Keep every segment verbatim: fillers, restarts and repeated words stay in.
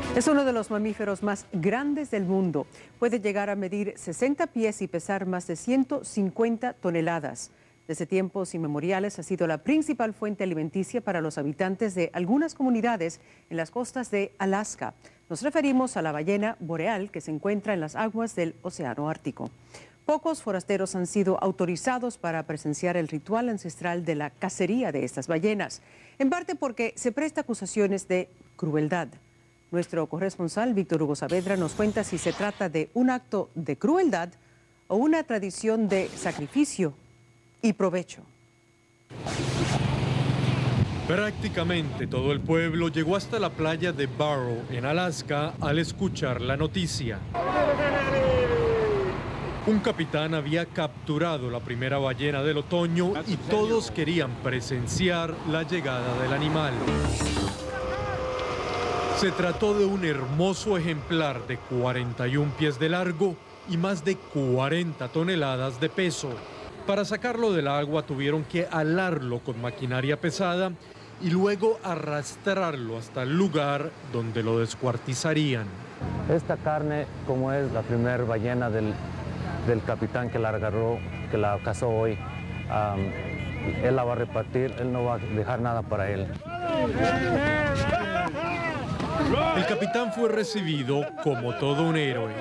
Es uno de los mamíferos más grandes del mundo. Puede llegar a medir sesenta pies y pesar más de ciento cincuenta toneladas. Desde tiempos inmemoriales ha sido la principal fuente alimenticia para los habitantes de algunas comunidades en las costas de Alaska. Nos referimos a la ballena boreal que se encuentra en las aguas del Océano Ártico. Pocos forasteros han sido autorizados para presenciar el ritual ancestral de la cacería de estas ballenas, en parte porque se presta acusaciones de crueldad. Nuestro corresponsal Víctor Hugo Saavedra nos cuenta si se trata de un acto de crueldad o una tradición de sacrificio y provecho. Prácticamente todo el pueblo llegó hasta la playa de Barrow, en Alaska, al escuchar la noticia. Un capitán había capturado la primera ballena del otoño y todos querían presenciar la llegada del animal. Se trató de un hermoso ejemplar de cuarenta y un pies de largo y más de cuarenta toneladas de peso. Para sacarlo del agua tuvieron que alarlo con maquinaria pesada y luego arrastrarlo hasta el lugar donde lo descuartizarían. Esta carne, como es la primera ballena del, del capitán que la agarró, que la cazó hoy, um, él la va a repartir, él no va a dejar nada para él. El capitán fue recibido como todo un héroe.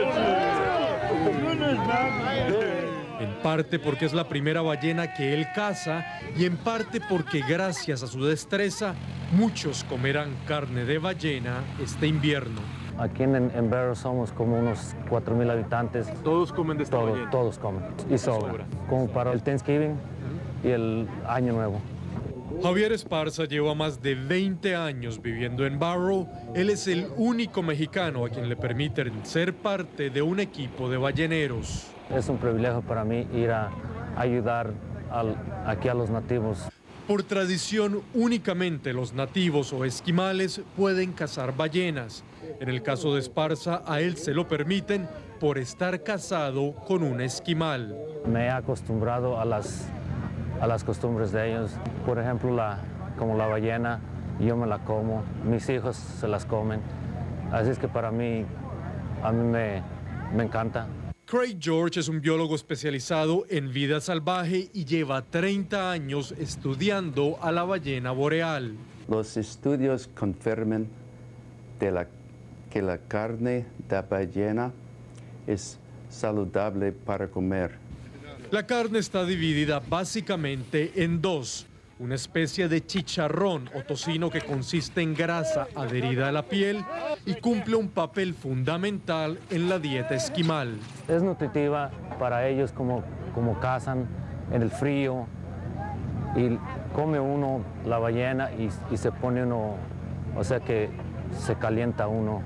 En parte porque es la primera ballena que él caza y en parte porque gracias a su destreza muchos comerán carne de ballena este invierno. Aquí en, en Barrow somos como unos cuatro mil habitantes. ¿Todos comen de esta Todo, ballena? Todos comen y sobra, sobra, como para el Thanksgiving y el Año Nuevo. Javier Esparza lleva más de veinte años viviendo en Barrow. Él es el único mexicano a quien le permiten ser parte de un equipo de balleneros. Es un privilegio para mí ir a ayudar al, aquí a los nativos. Por tradición, únicamente los nativos o esquimales pueden cazar ballenas. En el caso de Esparza, a él se lo permiten por estar casado con un esquimal. Me he acostumbrado a las, a las costumbres de ellos. Por ejemplo, la, como la ballena, yo me la como, mis hijos se las comen. Así es que para mí, a mí me, me encanta. Craig George es un biólogo especializado en vida salvaje y lleva treinta años estudiando a la ballena boreal. Los estudios confirman de la, que la carne de ballena es saludable para comer. La carne está dividida básicamente en dos. Una especie de chicharrón o tocino que consiste en grasa adherida a la piel y cumple un papel fundamental en la dieta esquimal. Es nutritiva para ellos como, como cazan en el frío y come uno la ballena y, y se pone uno, o sea que se calienta uno.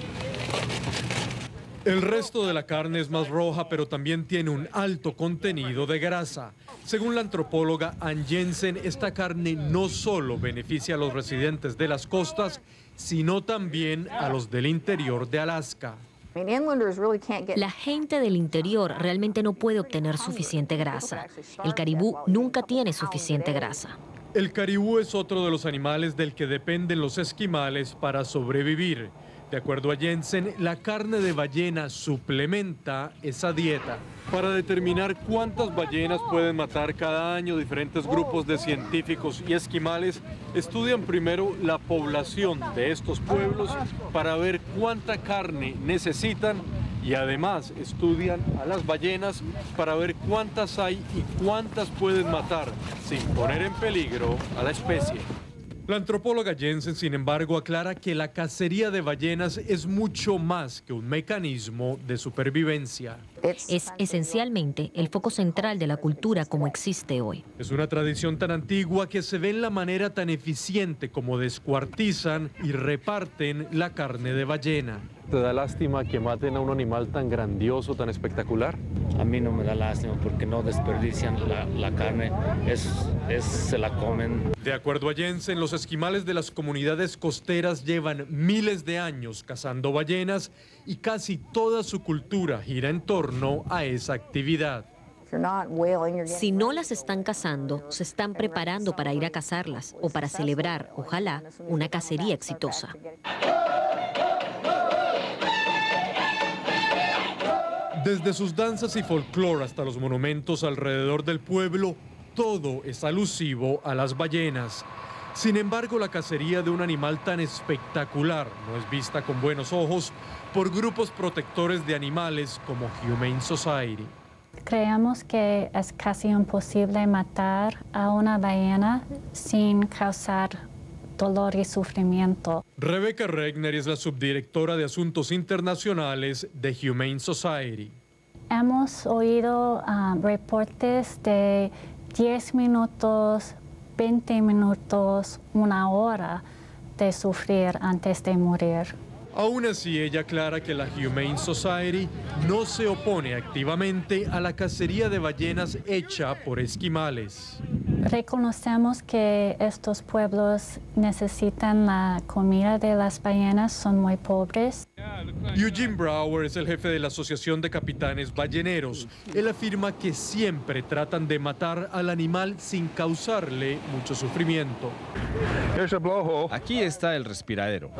El resto de la carne es más roja, pero también tiene un alto contenido de grasa. Según la antropóloga Ann Jensen, esta carne no solo beneficia a los residentes de las costas, sino también a los del interior de Alaska. La gente del interior realmente no puede obtener suficiente grasa. El caribú nunca tiene suficiente grasa. El caribú es otro de los animales del que dependen los esquimales para sobrevivir. De acuerdo a Jensen, la carne de ballena suplementa esa dieta. Para determinar cuántas ballenas pueden matar cada año, diferentes grupos de científicos y esquimales estudian primero la población de estos pueblos para ver cuánta carne necesitan y además estudian a las ballenas para ver cuántas hay y cuántas pueden matar sin poner en peligro a la especie. La antropóloga Jensen, sin embargo, aclara que la cacería de ballenas es mucho más que un mecanismo de supervivencia. Es esencialmente el foco central de la cultura como existe hoy. Es una tradición tan antigua que se ve en la manera tan eficiente como descuartizan y reparten la carne de ballena. ¿Te da lástima que maten a un animal tan grandioso, tan espectacular? A mí no me da lástima porque no desperdician la, la carne, es, es, se la comen. De acuerdo a Jensen, los esquimales de las comunidades costeras llevan miles de años cazando ballenas y casi toda su cultura gira en torno a esa actividad. Si no las están cazando, se están preparando para ir a cazarlas o para celebrar, ojalá, una cacería exitosa. Desde sus danzas y folclore hasta los monumentos alrededor del pueblo, todo es alusivo a las ballenas. Sin embargo, la cacería de un animal tan espectacular no es vista con buenos ojos por grupos protectores de animales como Humane Society. Creemos que es casi imposible matar a una ballena sin causar dolor y sufrimiento. Rebecca Regnery es la subdirectora de Asuntos Internacionales de Humane Society. Hemos oído uh, reportes de diez minutos, veinte minutos, una hora de sufrir antes de morir. Aún así, ella aclara que la Humane Society no se opone activamente a la cacería de ballenas hecha por esquimales. Reconocemos que estos pueblos necesitan la comida de las ballenas, son muy pobres. Eugene Brower es el jefe de la Asociación de Capitanes Balleneros. Él afirma que siempre tratan de matar al animal sin causarle mucho sufrimiento. Aquí está el respiradero.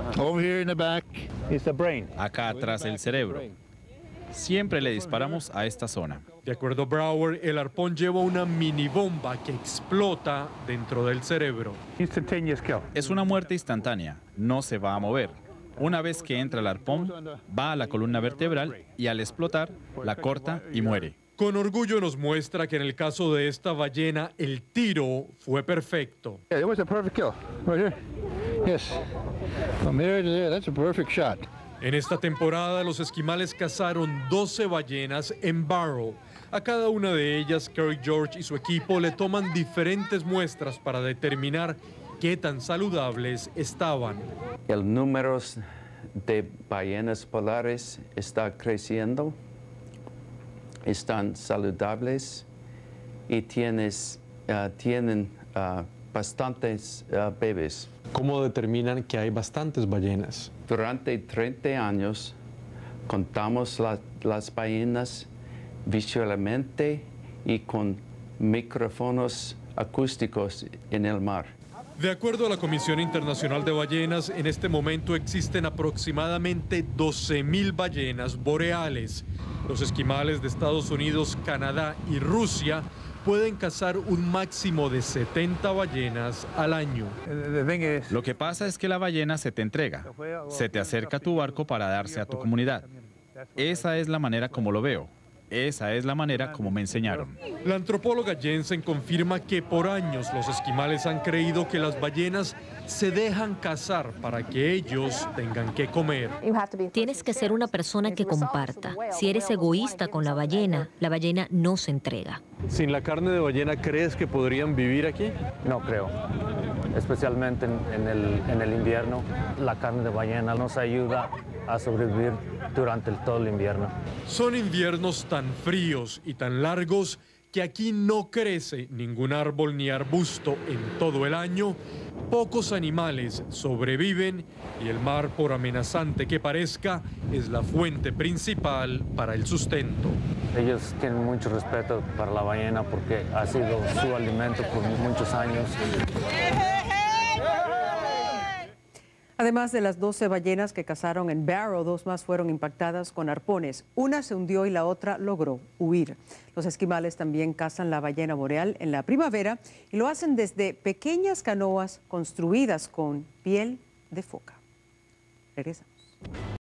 Acá atrás el cerebro. Siempre le disparamos a esta zona. De acuerdo a Brower, el arpón lleva una mini bomba que explota dentro del cerebro. Es una muerte instantánea, no se va a mover. Una vez que entra el arpón, va a la columna vertebral y al explotar, la corta y muere. Con orgullo nos muestra que en el caso de esta ballena, el tiro fue perfecto. En esta temporada, los esquimales cazaron doce ballenas en Barrow. A cada una de ellas, Kerry George y su equipo le toman diferentes muestras para determinar qué tan saludables estaban. El número de ballenas polares está creciendo, están saludables y tienes, uh, tienen uh, bastantes uh, bebés. ¿Cómo determinan que hay bastantes ballenas? Durante treinta años contamos la, las ballenas visualmente y con micrófonos acústicos en el mar. De acuerdo a la Comisión Internacional de Ballenas, en este momento existen aproximadamente doce mil ballenas boreales. Los esquimales de Estados Unidos, Canadá y Rusia pueden cazar un máximo de setenta ballenas al año. Lo que pasa es que la ballena se te entrega, se te acerca a tu barco para darse a tu comunidad. Esa es la manera como lo veo. Esa es la manera como me enseñaron. La antropóloga Jensen confirma que por años los esquimales han creído que las ballenas se dejan cazar para que ellos tengan que comer. Tienes que ser una persona que comparta. Si eres egoísta con la ballena, la ballena no se entrega. ¿Sin la carne de ballena crees que podrían vivir aquí? No creo, especialmente en, en, el, en el invierno. La carne de ballena nos ayuda a sobrevivir durante el, todo el invierno. Son inviernos tan fríos y tan largos que aquí no crece ningún árbol ni arbusto en todo el año. Pocos animales sobreviven y el mar, por amenazante que parezca, es la fuente principal para el sustento. Ellos tienen mucho respeto para la ballena porque ha sido su alimento por muchos años. Además de las doce ballenas que cazaron en Barrow, dos más fueron impactadas con arpones. Una se hundió y la otra logró huir. Los esquimales también cazan la ballena boreal en la primavera y lo hacen desde pequeñas canoas construidas con piel de foca. Regresamos.